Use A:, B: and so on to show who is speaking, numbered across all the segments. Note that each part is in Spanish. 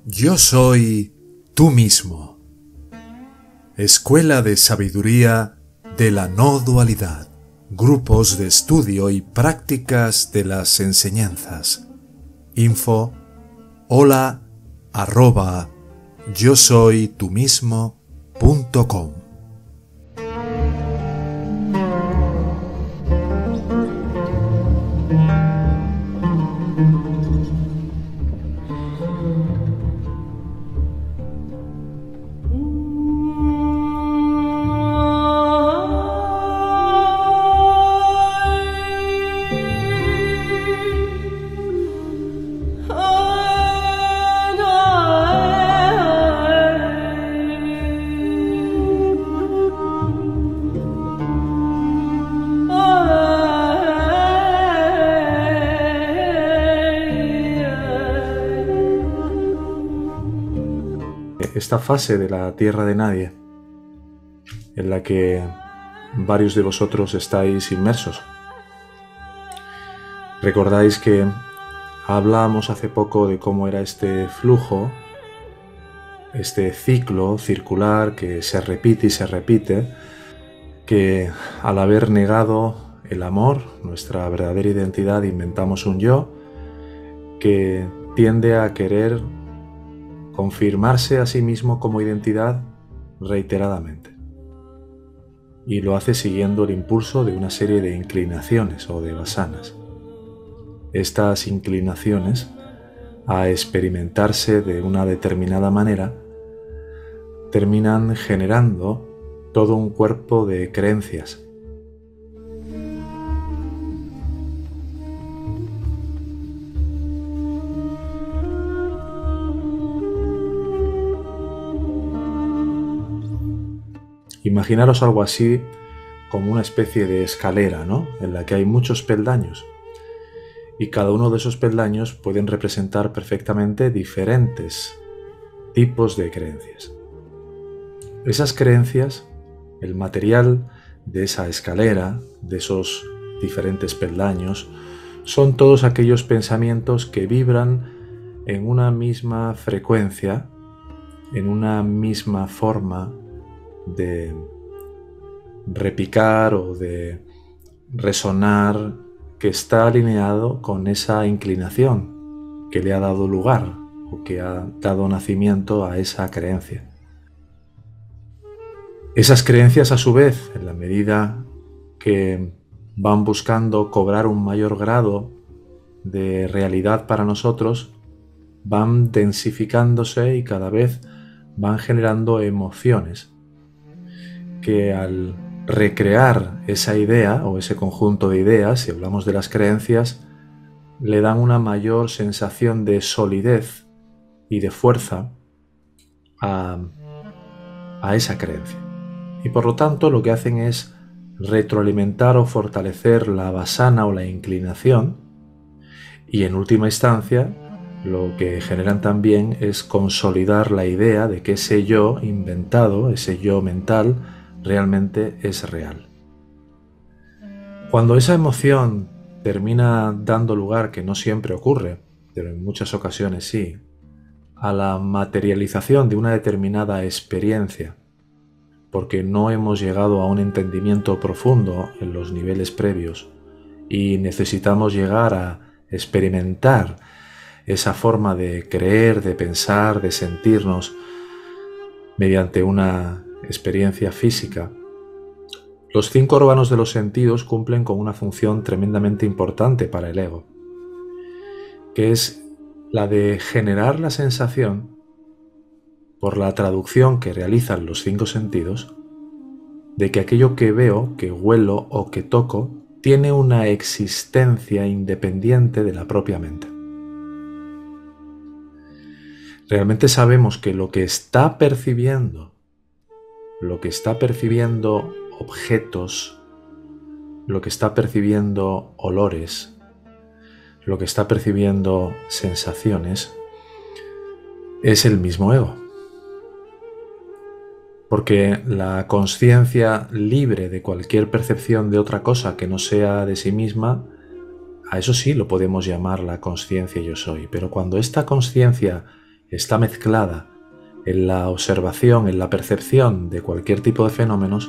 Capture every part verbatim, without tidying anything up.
A: Yo soy tú mismo. Escuela de Sabiduría de la No Dualidad. Grupos de estudio y prácticas de las enseñanzas. Info hola arroba yo soy tú mismo punto com.
B: Esta fase de la Tierra de Nadie, en la que varios de vosotros estáis inmersos. Recordáis que hablábamos hace poco de cómo era este flujo, este ciclo circular que se repite y se repite, que al haber negado el amor, nuestra verdadera identidad, inventamos un yo que tiende a querer confirmarse a sí mismo como identidad reiteradamente. Y lo hace siguiendo el impulso de una serie de inclinaciones o de vasanas. Estas inclinaciones a experimentarse de una determinada manera terminan generando todo un cuerpo de creencias. Imaginaros algo así como una especie de escalera, ¿no? En la que hay muchos peldaños y cada uno de esos peldaños pueden representar perfectamente diferentes tipos de creencias. Esas creencias, el material de esa escalera, de esos diferentes peldaños, son todos aquellos pensamientos que vibran en una misma frecuencia, en una misma forma de repicar o de resonar, que está alineado con esa inclinación que le ha dado lugar o que ha dado nacimiento a esa creencia. Esas creencias, a su vez, en la medida que van buscando cobrar un mayor grado de realidad para nosotros, van densificándose y cada vez van generando emociones que al recrear esa idea o ese conjunto de ideas, si hablamos de las creencias, le dan una mayor sensación de solidez y de fuerza a, a esa creencia. Y por lo tanto lo que hacen es retroalimentar o fortalecer la vasana o la inclinación, y en última instancia lo que generan también es consolidar la idea de que ese yo inventado, ese yo mental, realmente es real. Cuando esa emoción termina dando lugar, que no siempre ocurre, pero en muchas ocasiones sí, a la materialización de una determinada experiencia, porque no hemos llegado a un entendimiento profundo en los niveles previos y necesitamos llegar a experimentar esa forma de creer, de pensar, de sentirnos mediante una experiencia física, los cinco órganos de los sentidos cumplen con una función tremendamente importante para el ego, que es la de generar la sensación, por la traducción que realizan los cinco sentidos, de que aquello que veo, que huelo o que toco tiene una existencia independiente de la propia mente. Realmente sabemos que lo que está percibiendo Lo que está percibiendo objetos, lo que está percibiendo olores, lo que está percibiendo sensaciones, es el mismo ego. Porque la consciencia libre de cualquier percepción de otra cosa que no sea de sí misma, a eso sí lo podemos llamar la consciencia yo soy. Pero cuando esta consciencia está mezclada en la observación, en la percepción de cualquier tipo de fenómenos,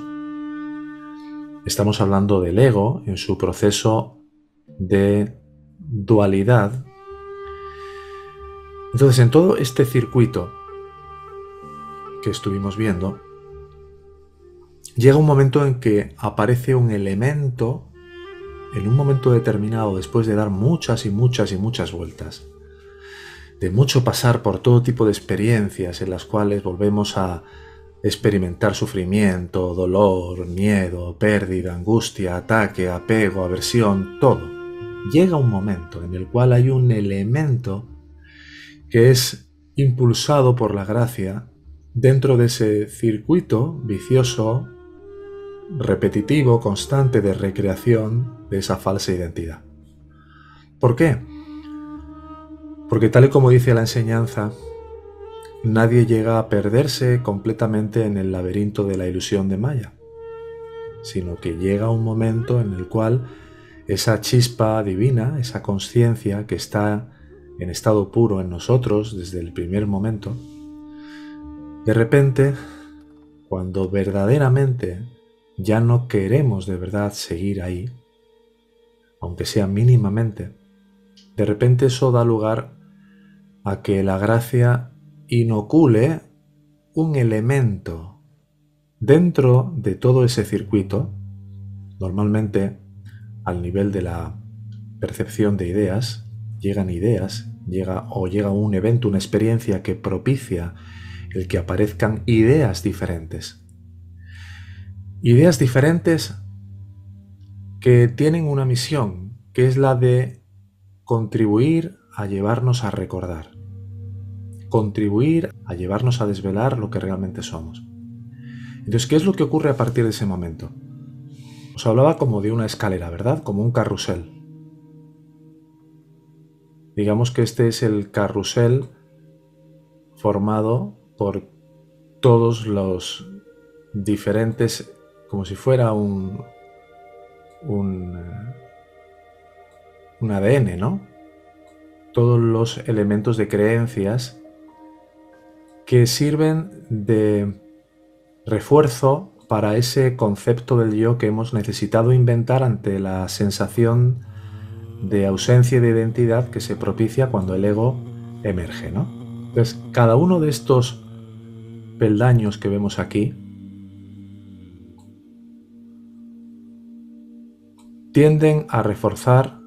B: estamos hablando del ego en su proceso de dualidad. Entonces, en todo este circuito que estuvimos viendo, llega un momento en que aparece un elemento, en un momento determinado, después de dar muchas y muchas y muchas vueltas, de mucho pasar por todo tipo de experiencias en las cuales volvemos a experimentar sufrimiento, dolor, miedo, pérdida, angustia, ataque, apego, aversión, todo. Llega un momento en el cual hay un elemento que es impulsado por la gracia dentro de ese circuito vicioso, repetitivo, constante de recreación de esa falsa identidad. ¿Por qué? Porque tal y como dice la enseñanza, nadie llega a perderse completamente en el laberinto de la ilusión de Maya, sino que llega un momento en el cual esa chispa divina, esa conciencia que está en estado puro en nosotros desde el primer momento, de repente, cuando verdaderamente ya no queremos de verdad seguir ahí, aunque sea mínimamente, de repente eso da lugar a que la gracia inocule un elemento dentro de todo ese circuito, normalmente al nivel de la percepción de ideas. Llegan ideas, llega o llega un evento, una experiencia que propicia el que aparezcan ideas diferentes. Ideas diferentes que tienen una misión, que es la de contribuir a llevarnos a recordar, contribuir a llevarnos a desvelar lo que realmente somos. Entonces, ¿qué es lo que ocurre a partir de ese momento? Os hablaba como de una escalera, ¿verdad? Como un carrusel. Digamos que este es el carrusel formado por todos los diferentes, como si fuera un, un, un A D N, ¿no? Todos los elementos de creencias que sirven de refuerzo para ese concepto del yo que hemos necesitado inventar ante la sensación de ausencia de identidad que se propicia cuando el ego emerge, ¿no? Entonces, cada uno de estos peldaños que vemos aquí tienden a reforzar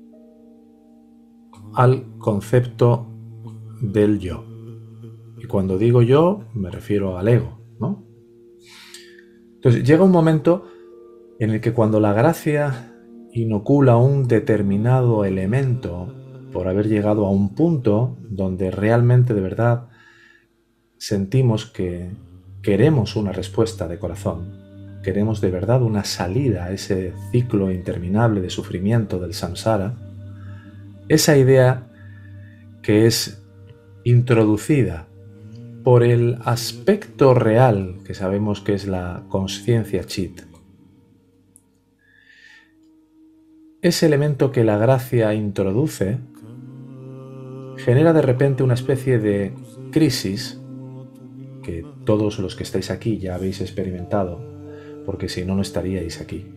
B: al concepto del yo. Y cuando digo yo, me refiero al ego, ¿no? Entonces, llega un momento en el que cuando la gracia inocula un determinado elemento por haber llegado a un punto donde realmente de verdad sentimos que queremos una respuesta de corazón, queremos de verdad una salida a ese ciclo interminable de sufrimiento del samsara, esa idea que es introducida por el aspecto real que sabemos que es la conciencia chit, ese elemento que la gracia introduce genera de repente una especie de crisis que todos los que estáis aquí ya habéis experimentado, porque si no, no estaríais aquí.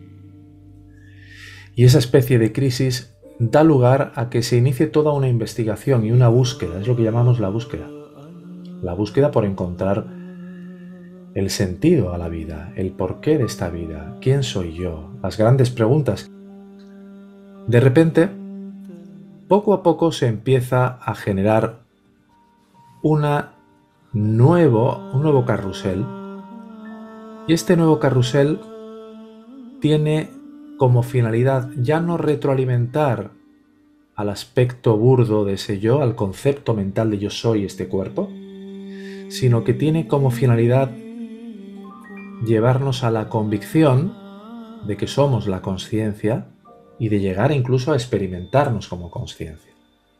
B: Y esa especie de crisis da lugar a que se inicie toda una investigación y una búsqueda, es lo que llamamos la búsqueda. La búsqueda por encontrar el sentido a la vida, el porqué de esta vida, quién soy yo, las grandes preguntas. De repente, poco a poco se empieza a generar una nuevo, un nuevo carrusel, y este nuevo carrusel tiene como finalidad ya no retroalimentar al aspecto burdo de ese yo, al concepto mental de yo soy este cuerpo, sino que tiene como finalidad llevarnos a la convicción de que somos la conciencia y de llegar incluso a experimentarnos como conciencia.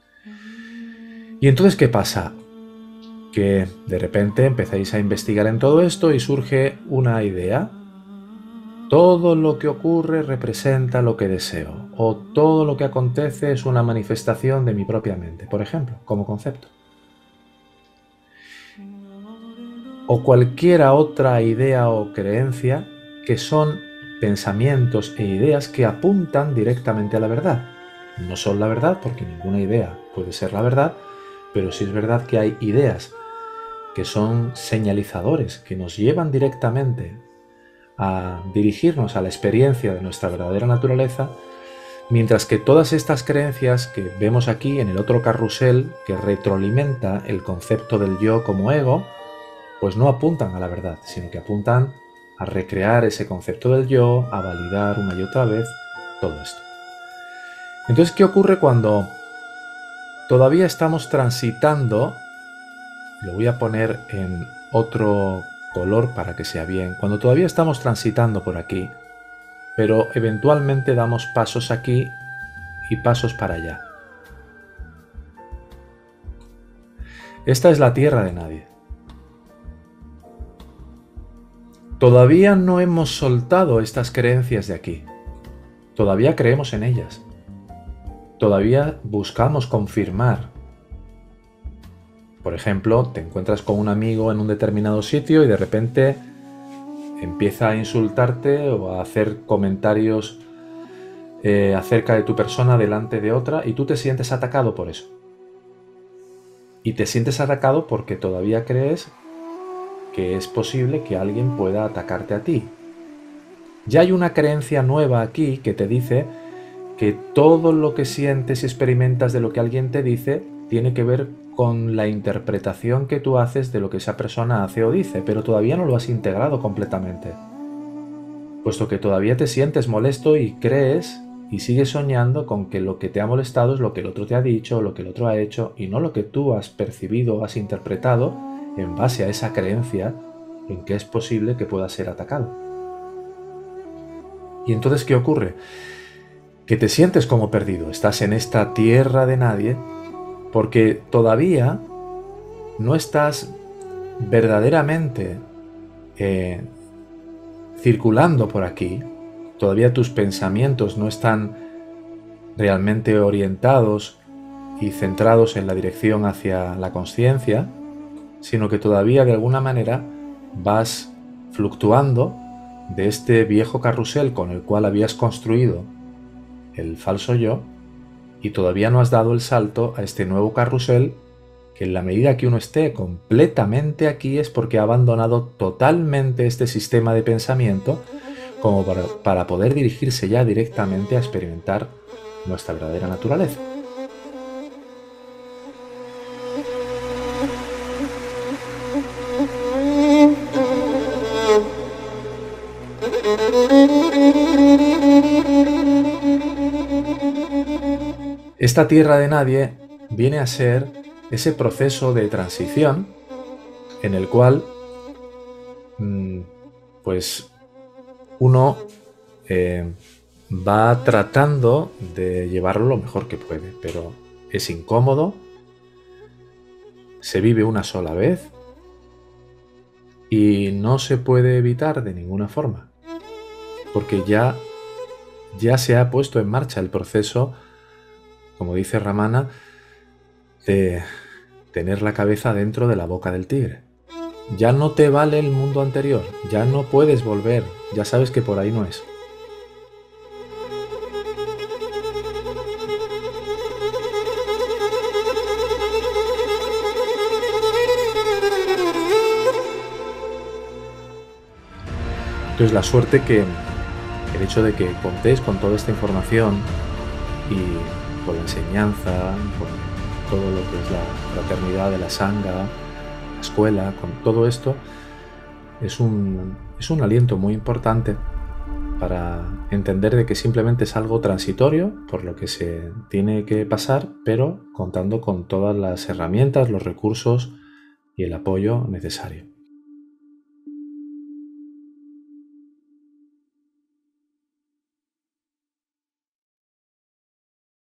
B: Y entonces, ¿qué pasa? Que de repente empezáis a investigar en todo esto y surge una idea. Todo lo que ocurre representa lo que deseo, o todo lo que acontece es una manifestación de mi propia mente, por ejemplo, como concepto. o cualquiera otra idea o creencia que son pensamientos e ideas que apuntan directamente a la verdad. No son la verdad, porque ninguna idea puede ser la verdad, pero sí es verdad que hay ideas que son señalizadores, que nos llevan directamente a dirigirnos a la experiencia de nuestra verdadera naturaleza, mientras que todas estas creencias que vemos aquí en el otro carrusel, que retroalimenta el concepto del yo como ego, pues no apuntan a la verdad, sino que apuntan a recrear ese concepto del yo, a validar una y otra vez todo esto. Entonces, ¿qué ocurre cuando todavía estamos transitando? Lo voy a poner en otro color para que sea bien. Cuando todavía estamos transitando por aquí, pero eventualmente damos pasos aquí y pasos para allá. Esta es la tierra de nadie. Todavía no hemos soltado estas creencias de aquí. Todavía creemos en ellas. Todavía buscamos confirmar. Por ejemplo, te encuentras con un amigo en un determinado sitio y de repente empieza a insultarte o a hacer comentarios eh, acerca de tu persona delante de otra y tú te sientes atacado por eso. Y te sientes atacado porque todavía crees que es posible que alguien pueda atacarte a ti. Ya hay una creencia nueva aquí que te dice que todo lo que sientes y experimentas de lo que alguien te dice tiene que ver con la interpretación que tú haces de lo que esa persona hace o dice, pero todavía no lo has integrado completamente. Puesto que todavía te sientes molesto y crees y sigues soñando con que lo que te ha molestado es lo que el otro te ha dicho, lo que el otro ha hecho, y no lo que tú has percibido o has interpretado en base a esa creencia en que es posible que pueda ser atacado. Y entonces, ¿qué ocurre? Que te sientes como perdido, estás en esta tierra de nadie porque todavía no estás verdaderamente eh, circulando por aquí, todavía tus pensamientos no están realmente orientados y centrados en la dirección hacia la consciencia, sino que todavía de alguna manera vas fluctuando de este viejo carrusel con el cual habías construido el falso yo, y todavía no has dado el salto a este nuevo carrusel que en la medida que uno esté completamente aquí es porque ha abandonado totalmente este sistema de pensamiento como para, para poder dirigirse ya directamente a experimentar nuestra verdadera naturaleza. Esta tierra de nadie viene a ser ese proceso de transición en el cual pues uno eh, va tratando de llevarlo lo mejor que puede, pero es incómodo, se vive una sola vez y no se puede evitar de ninguna forma, porque ya, ya se ha puesto en marcha el proceso, como dice Ramana, de tener la cabeza dentro de la boca del tigre. Ya no te vale el mundo anterior, ya no puedes volver, ya sabes que por ahí no es. Entonces la suerte que el hecho de que contéis con toda esta información y con la enseñanza, con todo lo que es la fraternidad de la Sangha, la escuela, con todo esto, es un, es un aliento muy importante para entender de que simplemente es algo transitorio, por lo que se tiene que pasar, pero contando con todas las herramientas, los recursos y el apoyo necesario.